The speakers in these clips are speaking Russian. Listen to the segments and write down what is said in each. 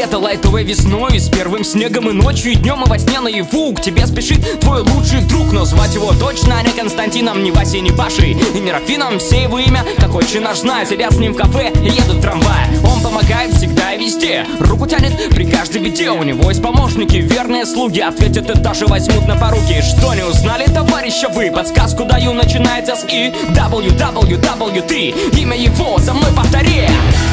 лето лайтовой весной, с первым снегом и ночью, и днем, и во сне наяву. К тебе спешит твой лучший друг, но звать его точно не Константином, не Васей, не Пашей и не Рафином. Все его имя, как отче наш, знает. Сидят с ним в кафе и едут в трамвае. Он помогает всегда и везде, руку тянет при каждой беде. У него есть помощники, верные слуги, ответят и даже возьмут на поруки. Что не узнали, товарища, вы? Подсказку даю, начинается с И. WWWT, имя его за мной повтори.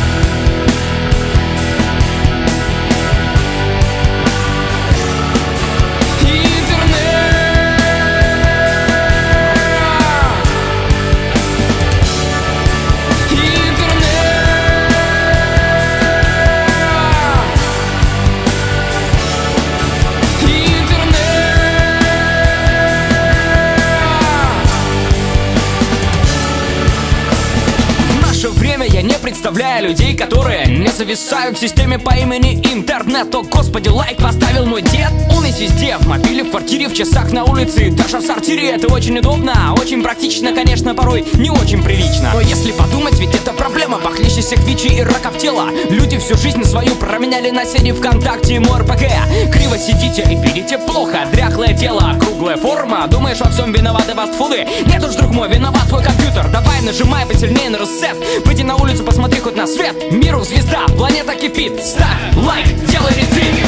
Я не представляю людей, которые не зависают в системе по имени интернет. О, господи, лайк поставил мой дед. Он есть везде, в мобиле, в квартире, в часах на улице, даже в сортире. Это очень удобно, очень практично, конечно, порой не очень прилично. Но если подумать, ведь это проблема похлеще всех ВИЧи и раков тела. Люди всю жизнь свою променяли на сети ВКонтакте и МРПГ. Криво сидите и пилите плохо, дряхлое тело, круглая форма. Думаешь, во всем виноваты фастфуды? Нет уж, друг мой, виноват твой компьютер. Давай нажимай посильнее на ресет. Выйди на улицу, посмотри хоть на свет. Миру звезда, планета кипит. Ставь лайк, делай ретвит.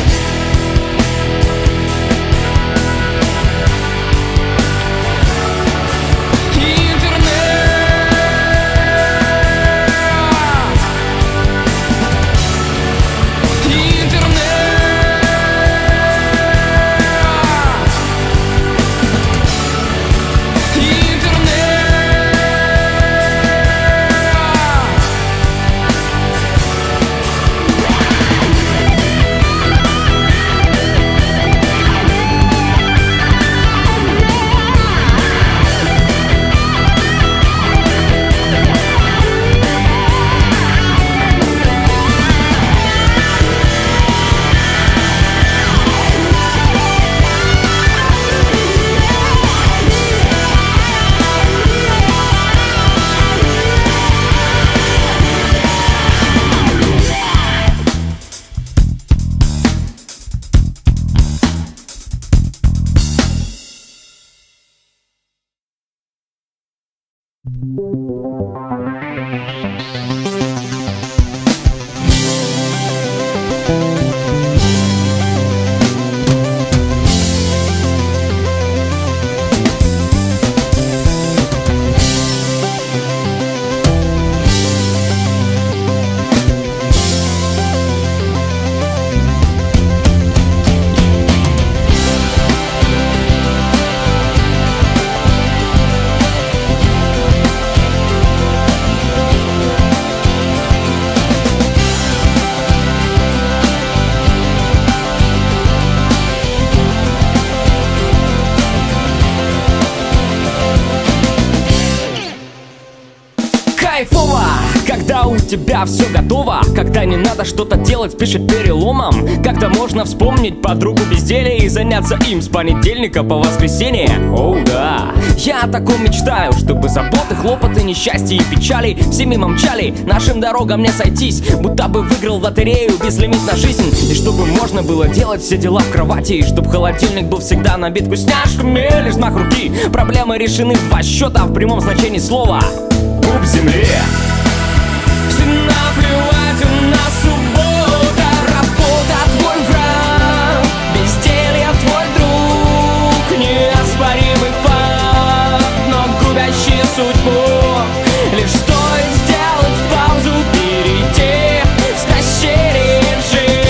Кайфово, когда у тебя все готово, когда не надо что-то делать, спешить переломом, когда можно вспомнить подругу безделия и заняться им с понедельника по воскресенье. Оу, да, я о таком мечтаю, чтобы заботы, хлопоты, несчастья и печали все мимо мчали, нашим дорогам не сойтись, будто бы выиграл лотерею, безлимит на жизнь. И чтобы можно было делать все дела в кровати, и чтоб холодильник был всегда набит вкусняшками, лишь мах руки. Проблемы решены в 2 счета в прямом значении слова. Пуп земле. Всем наплевать, у нас суббота. Работа твой враг, безделье твой друг. Неоспоримый факт, но губящий судьбу. Лишь стоит сделать паузу, перейти с тащения жизнь.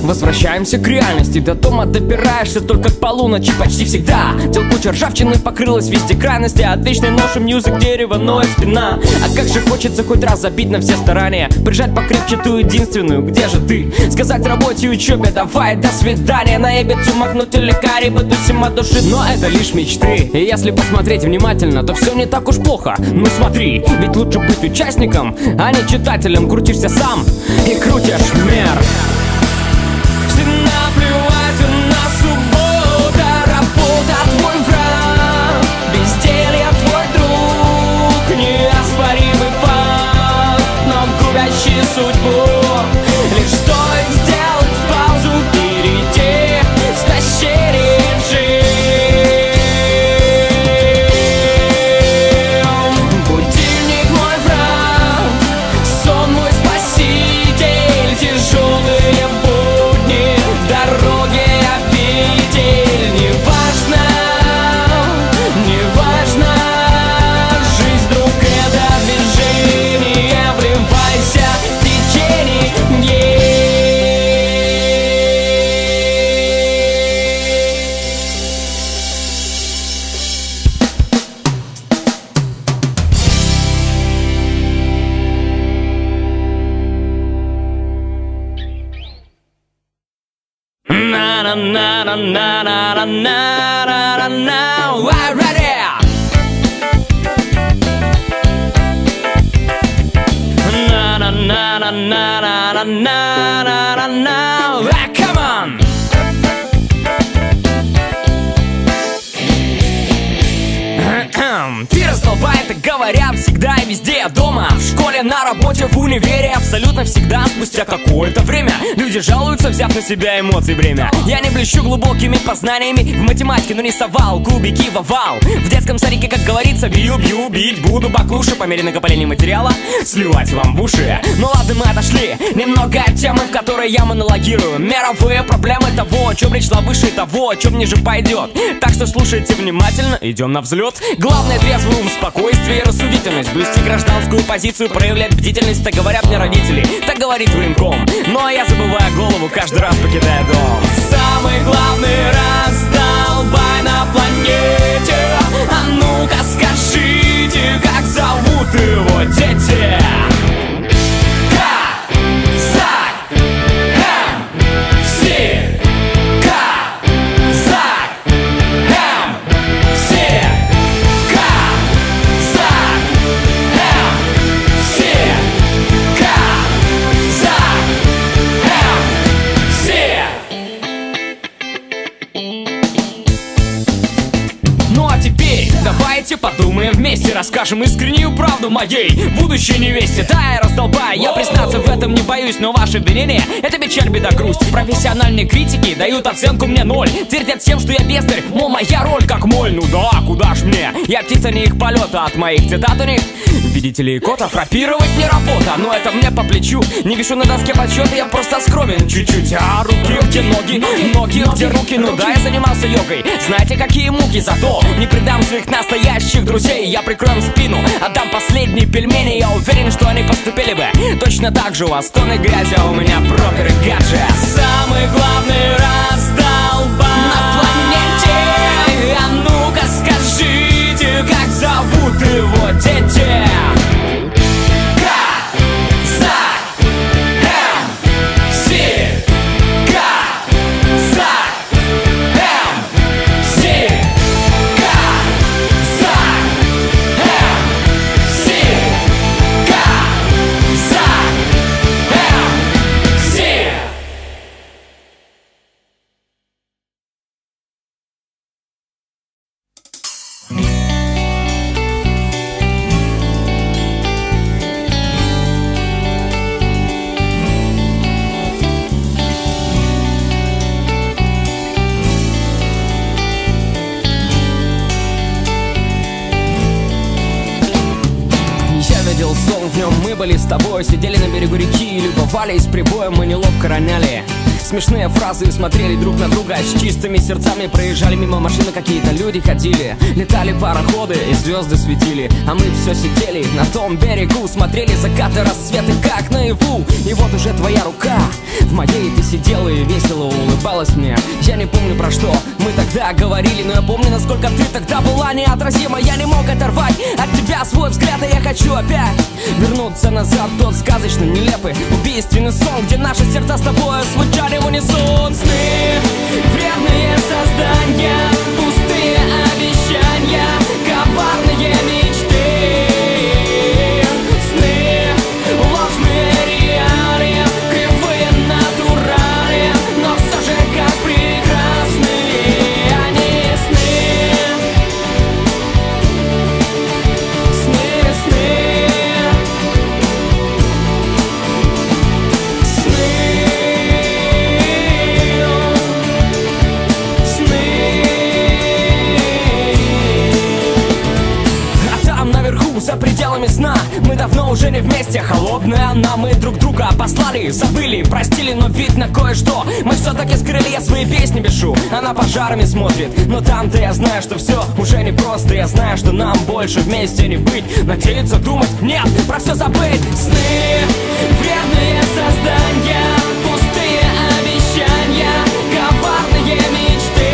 Возвращаемся к реальности, до дома добираешься только к полуночи почти всегда. Тел куча ржавчины покрылась везде крайности, от вечной ноши мьюзик дерева ноет спина. А как же хочется хоть раз забить на все старания, прижать покрепче ту единственную, где же ты? Сказать работе и учебе давай до свидания, на ебицу махнуть или карибы тусим от души. Но это лишь мечты, и если посмотреть внимательно, то все не так уж плохо. Ну смотри, ведь лучше быть участником, а не читателем. Крутишься сам и крутишь мир. Наплевать на суббота, работа твой враг, безделье твой друг, неоспоримый факт, но губящий судьбу. Лишь стоит сделать паузу, перейти с тащением будильник мой враг, сон мой спаситель, тяжелые будни в дороге обитель. Неважно, неважно, жизнь, друг, это движение, вливайся в течение. Na na na na na na na na na na. We're ready. Na na na na na na na na na na. Come on. Ты раздолбай, это говорят всегда и везде. Дома, в школе, на работе, в универе, абсолютно всегда. Спустя какое-то время люди жалуются, взяв на себя эмоций бремя. Я не блещу глубокими познаниями в математике, но не совал кубики в овал. В детском садике, как говорится, бью, бить буду баклуши по мере накопления материала, сливать вам в уши. Ну ладно, мы отошли немного от темы, в которой я монологирую. Мировые проблемы того, о чем речь шла выше, того, о чем ниже пойдет. Так что слушайте внимательно, идем на взлет. Главное трезвый ум, спокойствие и рассудительность, блюсти гражданскую позицию, проявлять бдительность. Так говорят мне родители, так говорит военком. Ну а я забываю голову каждый раз, покидая дом. Самый главный раздолбай на планете, а ну-ка скажите, как зовут его дети? Давайте подумаем вместе, расскажем искреннюю правду моей будущей невесте. Да, я раздолбай, я признаться в этом не боюсь, но ваше обвинение — это печаль, беда, грусть. Профессиональные критики дают оценку мне 0, твердят тем, что я бездарь, мол, моя роль как моль. Ну да, куда ж мне, я птица не их полета, от моих цитат у них, видите ли, кота, фрапировать не работа. Но это мне по плечу, не вешу на доске подсчета, я просто скромен чуть-чуть. А руки где ноги, ноги где руки, ну да, я занимался йогой. Знаете, какие муки, зато не предам своих настоящих друзей. Я прикрою спину, отдам последние пельмени. Я уверен, что они поступили бы точно так же. У вас тонны грязи, а у меня пропер и гаджет. Самый главный раздолбай на планете, а ну-ка скажите, как зовут его дети? Мы были с тобой, сидели на берегу реки и любовались прибоем, мы неловко роняли смешные фразы и смотрели друг на друга с чистыми сердцами. Проезжали мимо машины, какие-то люди ходили, летали пароходы и звезды светили. А мы все сидели на том берегу, смотрели закаты, рассветы, как наяву. И вот уже твоя рука в моей, ты сидела и весело улыбалась мне. Я не помню, про что мы тогда говорили, но я помню, насколько ты тогда была неотразима. Я не мог оторвать от тебя свой взгляд, и я хочу опять вернуться назад в тот сказочный, нелепый, убийственный сон, где наши сердца с тобой звучали в унисон. Сны, вредные создания, пустые обещания, коварные мечты. Сны, ложные реалии, кривые натурали, но все же как прекрасны они. Сны, сны, сны. За пределами сна мы давно уже не вместе. Холодная она, мы друг друга послали, забыли, простили, но видно кое-что мы все-таки скрыли. Я свои песни пишу, она пожарами смотрит, но там-то я знаю, что все уже не просто. Я знаю, что нам больше вместе не быть. Надеяться, думать, нет, про все забыть. Сны, вредные создания, пустые обещания, коварные мечты.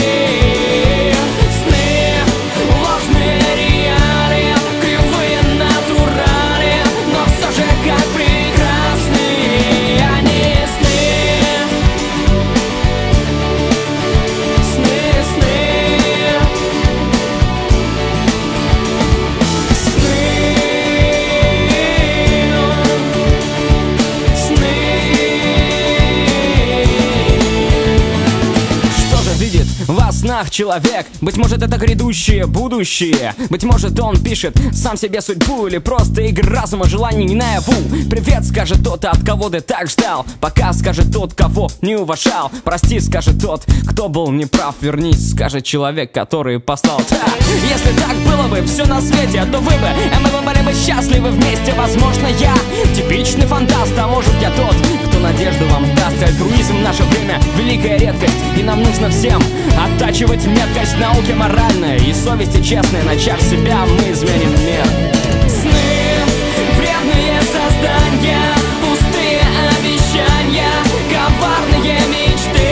В снах человек, быть может это грядущее будущее, быть может он пишет сам себе судьбу, или просто игра разума, желаний не наяву. Привет, скажет тот, от кого ты так ждал, пока скажет тот, кого не уважал. Прости, скажет тот, кто был неправ, вернись, скажет человек, который послал. Если так было бы все на свете, то вы бы, мы бы были бы счастливы вместе. Возможно, я типичный фантаст, а может я тот, кто надежду вам даст. Альтруизм в наше время великая редкость, и нам нужно всем оттачивать меткость науки моральной и совести честной. Начав себя, мы изменим мир. Сны, вредные создания, пустые обещания, коварные мечты.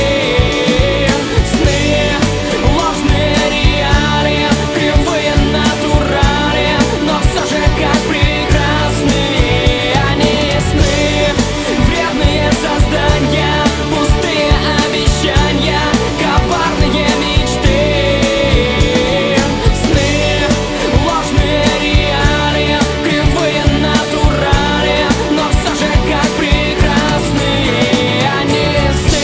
Сны, ложные реалии, кривые натурали, но все же как прекрасны они. Сны, вредные создания, пустые обещания, коварные мечты. Сны, ложные реалии, кривые натурали, но все же как прекрасны они. Сны.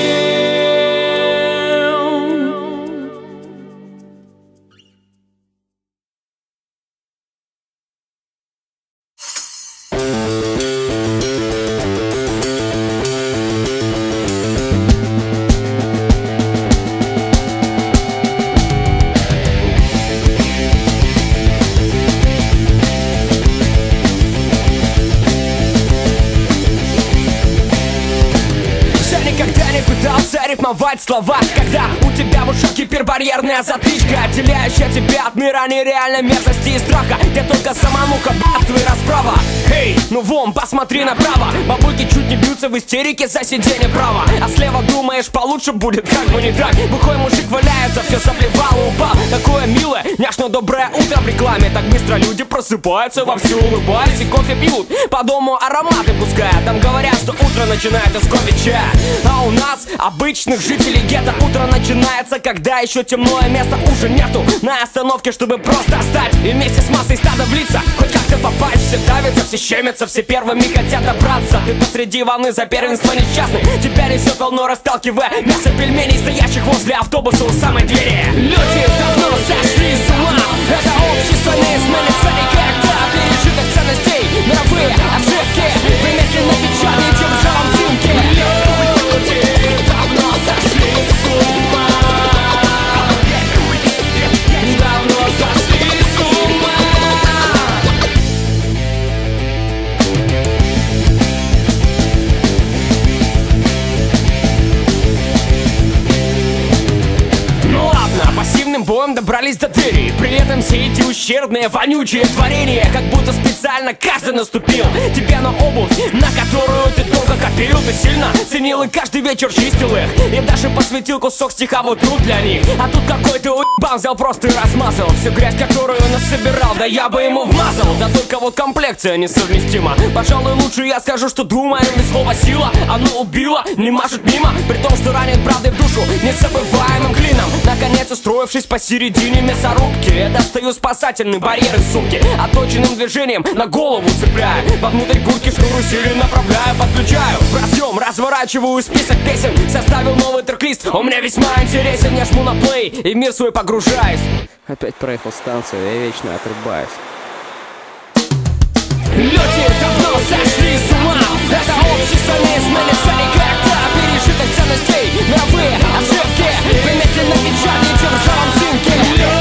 Никогда не пытался рифмовать слова, когда у тебя в ушах гипербарьерная затычка, отделяющая тебя от мира нереальной мерзости и страха, где только самомуха, бабство и расправа. Эй, ну вон, посмотри направо, бабульки чуть не бьются в истерике за сиденье права, а слева думаешь, получше будет, как бы не так. Бухой мужик валяется, все соплевал и упал. Такое милое, няшно доброе утро в рекламе. Так быстро люди просыпаются, вовсю улыбаясь и кофе пьют, по дому ароматы пуская. Там говорят, что утро начинается с кофе чая. А у нас, обычных жителей гетто, утро начинается, когда еще темное места уже нету на остановке, чтобы просто встать и вместе с массой стада влиться, хоть как-то попасть. Все давятся, все щемятся, все первыми хотят добраться. Ты посреди волны за первенство несчастный, тебя несет волной, расталкивая мясо пельменей, стоящих возле автобуса у самой двери. Люди давно сошли с ума, это общество не изменится никогда. Пережиток ценностей, мировые ошибки, вы медленно печатаете в ржавом цинке. Люди давно сошли с ума, давно сошли с ума. добрались до двери. При этом все эти ущербные, вонючие творения как будто специально каждый наступил тебе на обувь, на которую ты долго копил. Ты сильно ценил и каждый вечер чистил их, и даже посвятил кусок стиха вот тут для них. А тут какой-то уебан взял просто и размазал всю грязь, которую насобирал. Да я бы ему вмазал, да только вот комплекция несовместима. Пожалуй, лучше я скажу, что думаю, ведь слово сила, оно убило, не машет мимо, при том, что ранит правдой в душу незабываемым клином. Наконец, устроившись посередине мясорубки, я достаю спасательный барьер из сумки, отточенным движением на голову цепляю, вовнутрь куртки шнур усилий направляю, подключаю в разъем, разворачиваю список песен, составил новый трек-лист, он мне весьма интересен. Я жму на плей и в мир свой погружаюсь. Опять проехал станцию, я вечно отрубаюсь. Люди давно сошли с ума. Это общество не изменится никогда. Пережитых ценностей, мировые ошибки вместе на печати, в ржавом цинке.